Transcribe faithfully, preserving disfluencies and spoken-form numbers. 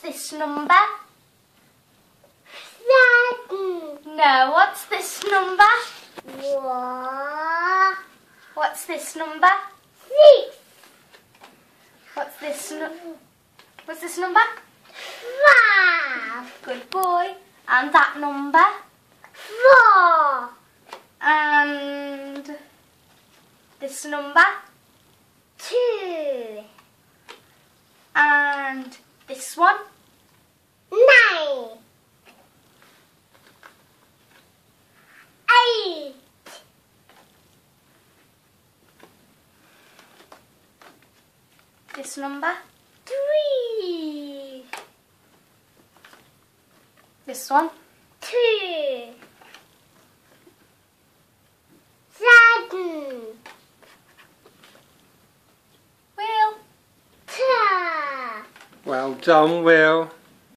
this number? Seven. No, what's this number? One. What's this number? Six. What's this nu- What's this number? Five. Good boy. And that number? Four. And this number? Two. And this one? Nine. Eight. This number? Three. This one? Two. Seven. Will? Ten. Well done, Will.